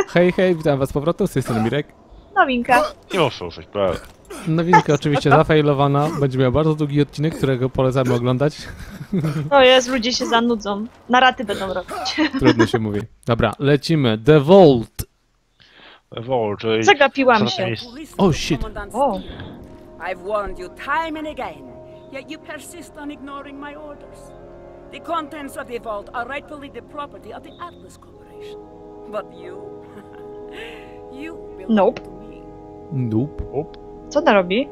Hej, hej, witam was z powrotem, z tej strony Mirek. Nowinka. Nie muszę użyć, prawda? Nowinka oczywiście zafailowana, będzie miał bardzo długi odcinek, którego polecamy oglądać. O jest, ludzie się zanudzą. Na raty będą robić. Trudno się mówi. Dobra, lecimy. The Vault. Zagapiłam się. Oh shit. O. I've warned you time and again, yet you persist on ignoring my orders. The contents of the vault are rightfully the property of the Atlas Corporation. But you belong Nope. to me. Nope. Co ona robi?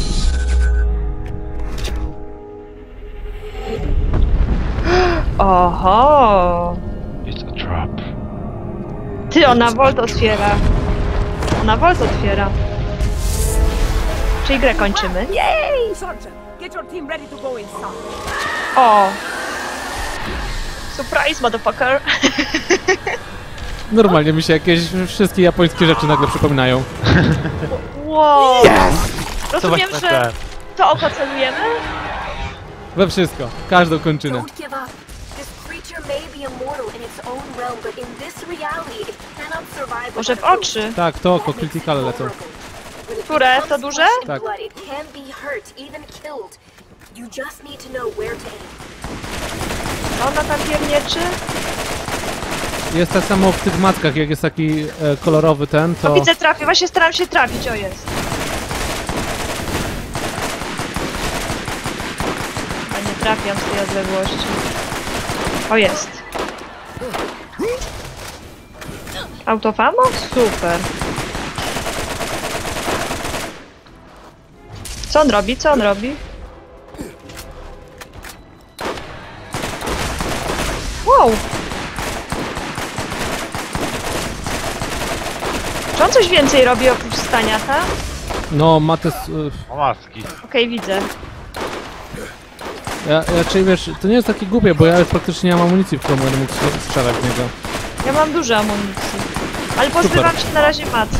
Oho. It's a trap. Ty, ona Volt otwiera. Ona Volt otwiera. Czyli grę kończymy. Yay! Sergeant, get your team ready to go inside. O. Surprise, motherfucker. Normalnie mi się jakieś wszystkie japońskie rzeczy nagle przypominają. Wow. Rozumiem, właśnie że to oko celujemy? We wszystko. Każdą kończynę. Don't give up. This creature may be immortal in its own realm, but in this reality it cannot survive. Może w oczy? Tak, to oko, krytykale lecą. Które? To duże? Tak. Blood, it can be hurt, even killed. You just need to know where to aim. Co ona tam piernieczy? Jest tak samo w tych mackach, jak jest taki kolorowy ten, O, to... widzę, trafię. Właśnie staram się trafić. O, jest. Ja nie trafiam z tej odległości. O, jest. Autofamo? Super. Co on robi? Co on robi? Wow! Czy on coś więcej robi oprócz stania, tak? No, ma te... O maski. Okej, widzę. Czyli wiesz, to nie jest takie głupie, bo ja już praktycznie nie mam amunicji, w którą będę mógł strzelać w niego. Ja mam dużo amunicji. Ale pozbywam się na razie macek.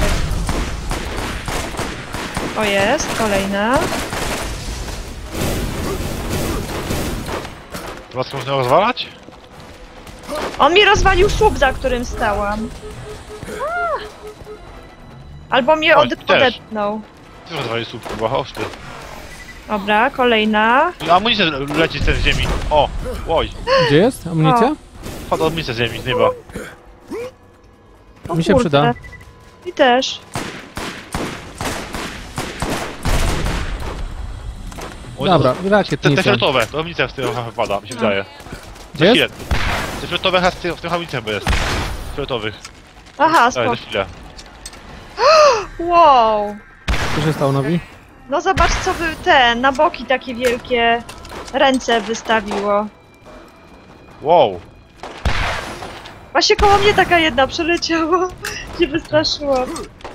O, jest. Kolejna. To maskę można rozwalać? On mi rozwalił słup, za którym stałam. Albo mnie Oj, też. odepnął. Ty rozwalisz słupku, bo chodź ty. Dobra, kolejna. I amunicja leci z tej ziemi. O! Oj! Gdzie jest amunicja? Chodź amunicja z ziemi, z nieba. O, Mi się kurde. przyda. I też. Oj, Dobra, Te rakietnica. fioletowe, to amunicja w tym wypada, mi się wydaje. Gdzie jest? Chwilę. Te fioletowe chyba w tych amunicjach jest. Fioletowych. Aha, Daj, spoko. za chwilę. Wow. Co się stało, Nowi? No zobacz, co by na boki takie wielkie ręce wystawiło. Wow! Właśnie koło mnie taka jedna przeleciała. Się wystraszyłam.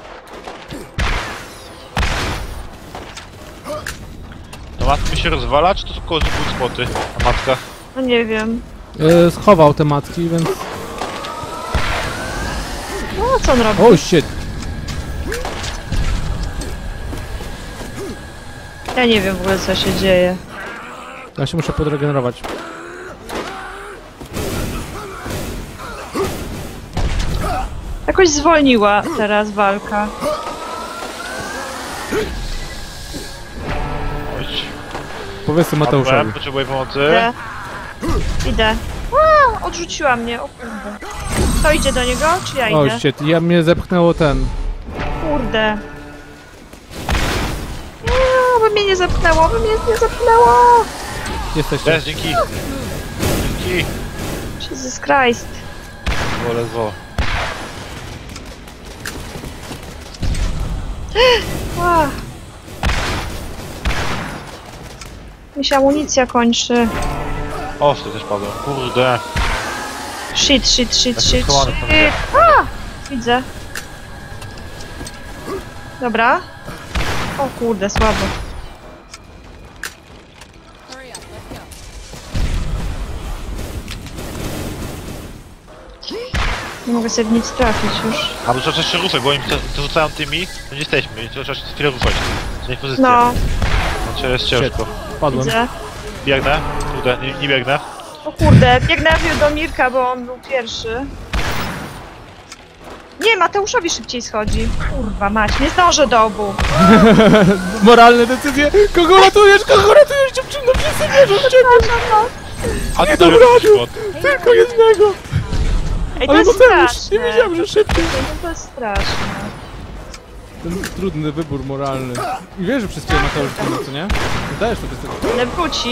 To matka się rozwala, czy to tylko zwykłe spoty na matkach? No nie wiem. Schował te matki, więc... No co on robi? Oh shit! Ja nie wiem w ogóle, co się dzieje. Ja się muszę podregenerować. Jakoś zwolniła teraz walka. Chodź. Powiedzmy Mateuszowi. Potrzebuję pomocy. Idę. Idę. A, odrzuciła mnie, o kurde. To idzie do niego, czy ja idę? Oh shit, ja mnie zepchnęło ten... Kurde. Nie, by mnie nie zepchnęło, by mnie nie zepchnęło! Jesteście. Jest, dzięki. Dzięki. Jesus Christ. Ledwo. Ach. Mi się amunicja kończy. O, to też padło. Kurde. Shit, shit, shit, Ja shit, schowany shit. tam gdzie. A! Widzę. Dobra. O kurde, słabo. Nie mogę sobie w nic trafić już. A to trzeba się ruszać, bo oni to rzucają tymi, to nie jesteśmy i to trzeba się chwilę ruszać. Zmienić pozycję. No, Znaczy jest ciężko. Padłem. widzę. Biegnę. Kurde, nie biegnę. O kurde, biegnę do Mirka, bo on był pierwszy. Nie, Mateuszowi szybciej schodzi. Kurwa mać, nie zdążę do obu. Moralne decyzje! Kogo ratujesz? Kogo ratujesz, dziewczyno? Wszyscy wierzą w ciebie! A ty dam to rady. robisz, Tylko jednego! Ej, to Ale jest Mateusz, straszne. nie wiedziałem, że szybciej. To jest straszne. Ten trudny wybór moralny. I wiesz, że przez ciebie Mateusz zginął, co nie? Zdajesz sobie z tego. Ale wróci.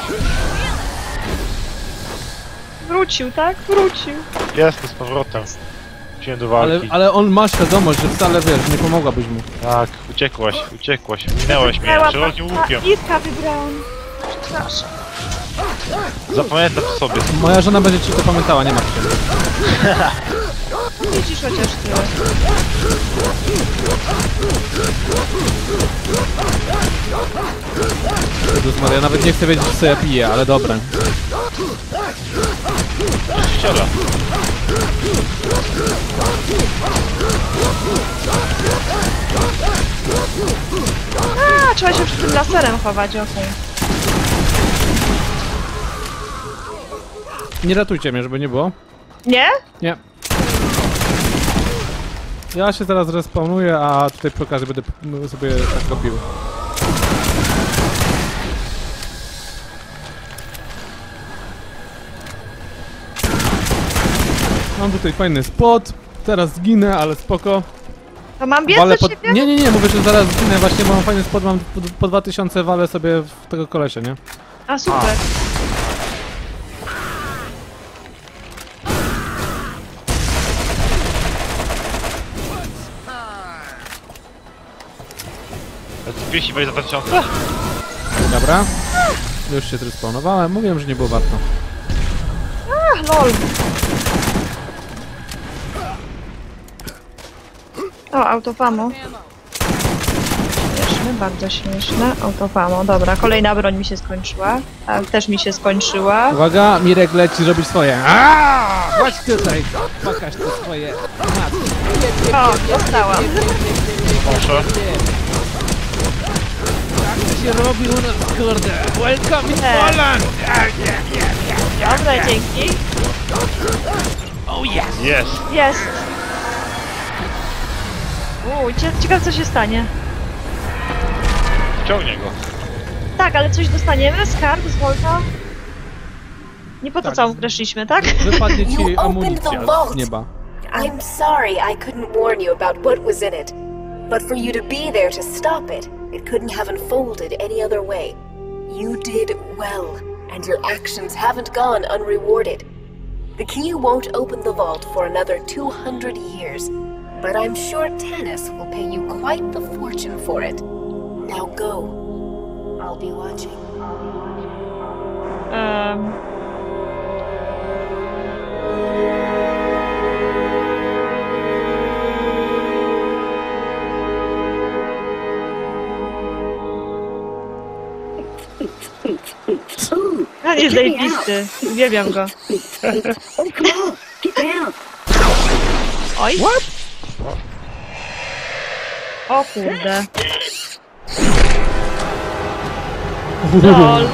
Wrócił, tak? Wrócił. Jestem z powrotem. Wróciłem do walki. Ale on ma świadomość, że wcale wiesz, nie pomogłabyś mu. Tak, uciekłaś. Minęłaś mnie szerokim łukiem. Irka wybrałam. Przepraszam. Zapamiętam to sobie. Moja żona będzie ci to pamiętała, nie martw się. No widzisz chociaż ty. Jezus Maria, nawet nie chcę wiedzieć, co ja piję, ale dobre. Strzela. A, trzeba się przed tym laserem chować, okej. Nie ratujcie mnie, żeby nie było. Nie? Nie. Ja się teraz respawnuję, a tutaj przy okazji będę sobie tak robił. Mam tutaj fajny spot. Teraz zginę, ale spoko. To mam biec Walę do ciebie? Nie, mówię, że zaraz zginę. Właśnie mam fajny spot, mam po 2000 walę sobie w tego kolesia, nie? A, super. Wieści będzie za 2000? Dobra. Już się zrespawnowałem. Mówiłem, że nie było warto. Ach, lol. O, autofamo. Śmieszne, bardzo śmieszne. Autofamo, dobra, kolejna broń mi się skończyła. A, też mi się skończyła. Uwaga, Mirek leci zrobić swoje. Aaaa! Chodź tutaj! Pokaż to swoje. O, dostałam. Proszę. Tak się robi u nas, kurde. Welcome in Poland! Dobra, dzięki. Oh yes! Jest. Jest. Ciekawe co się stanie. Ciągnie go. Tak, ale coś dostaniemy? Skarb z Volta? Nie po to Tak. całą grę szliśmy, tak? Wypadnie ci You opened amunicja the vault. z nieba. I'm sorry I couldn't warn you about what was in it. But for you to be there to stop it, it couldn't have unfolded any other way. You did well, and your actions haven't gone unrewarded. The key won't open the vault for another 200 years, but I'm sure Tanis will pay you quite the fortune for it. Now go. I'll be watching. On jest zajebisty. Uwielbiam go. Oj. What? O kurde. LOL.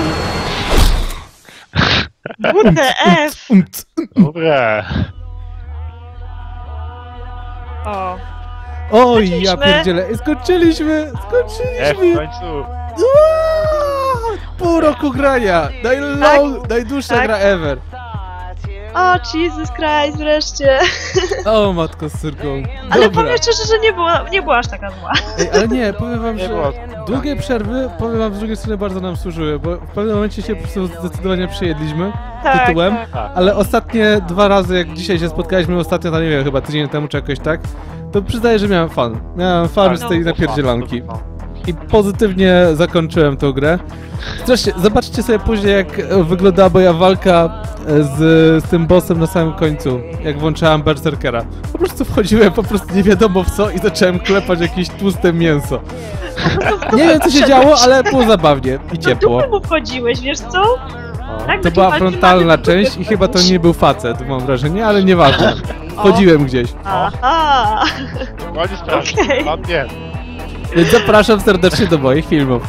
WTF. Dobre. O. Oj, ja Skończyliśmy. pierdzielę. Skończyliśmy! W Skończyliśmy! końcu. Pół roku grania! Najdłuższa Tak. gra ever. O, Jesus Christ, wreszcie. O, matko z córką. Ale Dobra. powiem szczerze, że nie była aż taka zła. Ej, ale nie, powiem wam, Nie że było. długie przerwy, powiem wam, z drugiej strony bardzo nam służyły, bo w pewnym momencie się po prostu zdecydowanie przejedliśmy Tak, tytułem, tak. ale ostatnie 2 razy, jak dzisiaj się spotkaliśmy, ostatnio, to nie wiem, chyba tydzień temu czy jakoś tak, to przyznaję, że miałem fan. Miałem fan Tak, z tej no. napierdzielanki. I pozytywnie zakończyłem tę grę. Zresztą, zobaczcie sobie później, jak wyglądała moja walka z tym bossem na samym końcu, jak włączałem Berserkera. Po prostu wchodziłem nie wiadomo w co i zacząłem klepać jakieś tłuste mięso. Nie wiem, co się działo, ale było zabawnie i ciepło. Do mu wchodziłeś, wiesz co? Tak, To takie była walki frontalna mamy, część i chyba to nie był facet, mam wrażenie, ale nieważne. Wchodziłem gdzieś. Aha. Ładnie sprawdź. Okej. Ładnie. Więc zapraszam serdecznie do moich filmów.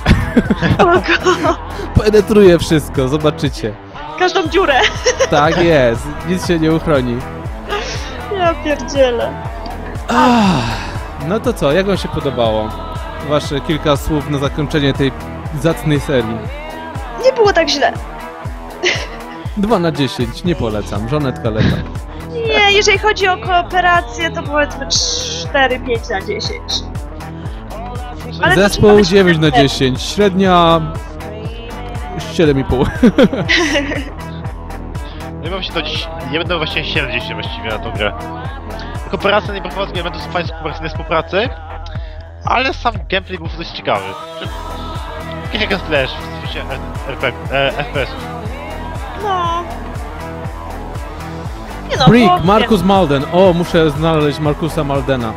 Penetruję wszystko, zobaczycie. Każdą dziurę. Tak jest, nic się nie uchroni. Ja pierdzielę. No to co, jak wam się podobało? Wasze kilka słów na zakończenie tej zacnej serii. Nie było tak źle. 2 na 10, nie polecam, żonetka leta. Nie, jeżeli chodzi o kooperację, to powiedzmy 4-5 na 10. Ale to Zespół trzeba być 9 na pewny. 10, średnia 7,5. Ja mam się do dziś. Ja będę właśnie 70 właściwie na tą grę. Kooperacja nie prowadzi elementów fajnej współpracy, ale sam gameplay był dość ciekawy. Jakiś jak slash w sensie FPS. No. Nie no, Brick, bo Marcus Malden. O, muszę znaleźć Marcusa Maldena.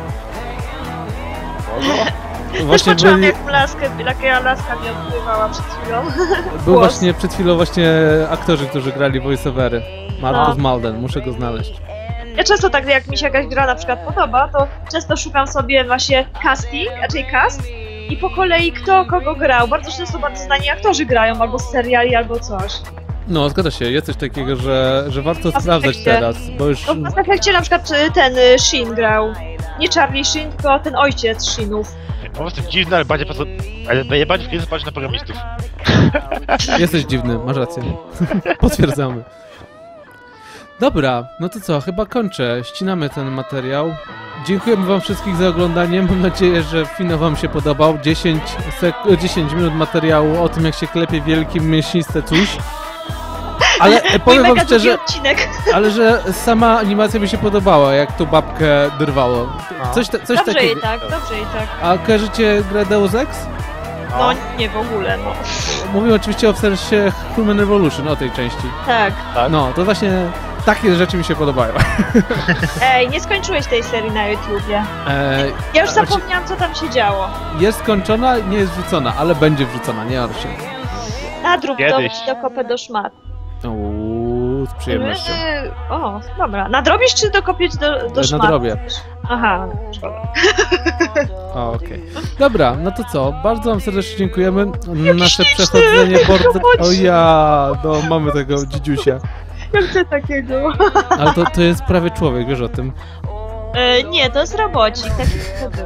Właśnie poczułam byli, jaka laska mnie odpływała przed chwilą. był głos. właśnie przed chwilą właśnie aktorzy, którzy grali voiceovery. Marcus No. Malden, muszę go znaleźć. Ja często tak, jak mi się jakaś gra na przykład podoba, to często szukam sobie właśnie casting, raczej cast i po kolei kto kogo grał. Bardzo często bardzo znani aktorzy grają, albo z seriali, albo coś. No, zgadza się, jest coś takiego, że warto Mass sprawdzać Effectie. teraz, bo już... No w Mass Effectie na przykład ten Shin grał. Nie Charlie Shin, tylko ten ojciec Shinów. Po prostu dziwne, ale bardziej bardziej wkrótce patrzeć na programistów. Jesteś dziwny, masz rację. Potwierdzamy. Dobra, no to co, chyba kończę. Ścinamy ten materiał. Dziękujemy wam wszystkich za oglądanie. Mam nadzieję, że finał wam się podobał. 10 minut materiału o tym, jak się klepie wielkim mięsiste coś. Ale powiem Mój wam mega szczerze, długi odcinek. ale że sama animacja mi się podobała, jak tu babkę drwało. Coś Dobrze takiego. i tak, dobrze i tak. A kojarzycie grę Deus Ex? No nie w ogóle, no. Mówię oczywiście o w sensie Human Revolution, o tej części. Tak. No, to właśnie takie rzeczy mi się podobają. Ej, nie skończyłeś tej serii na YouTubie. Ja już Znaczy- zapomniałam, co tam się działo. Jest skończona, nie jest wrzucona, ale będzie wrzucona, nie martw się. Nadrób Kiedyś. do kopę do szmat. Z przyjemnością. O, dobra. Nadrobisz czy dokopieć do szmat? Nadrobię. Aha, szkoda. Okej. Dobra, no to co? Bardzo wam serdecznie dziękujemy. Nasze śliczny przechodzenie border... robocik. O ja, no mamy tego dzidziusia. Ja chcę takiego. Ale to jest prawie człowiek, wiesz o tym. Nie, to jest robocik, taki produkt.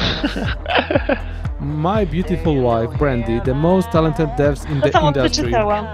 My beautiful wife, Brandy, the most talented devs in To the tam industry. przeczytałam.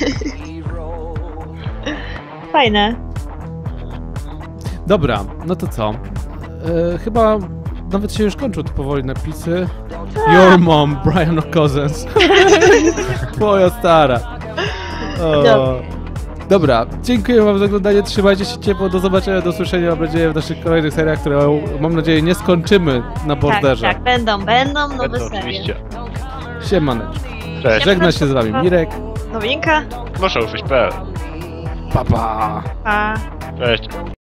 Fajne. Dobra, no to co? Chyba nawet się już kończą tu powoli napisy. Your mom, Brian Cousins. Twoja stara. O. Dobra, dziękuję wam za oglądanie, trzymajcie się ciepło, do zobaczenia, do usłyszenia, mam nadzieję, w naszych kolejnych seriach, które mam nadzieję nie skończymy na borderze. Tak, będą nowe Będą serie. oczywiście. Siemaneczko. Cześć. Żegna się z wami Mirek. Nowinka? Proszę ufać.pl. Pa, pa. Pa. Cześć.